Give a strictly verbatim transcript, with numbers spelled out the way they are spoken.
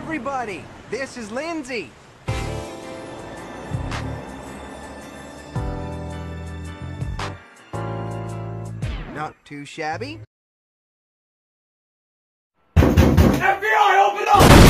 everybody! This is Lindsay. Not too shabby. F B I, open up!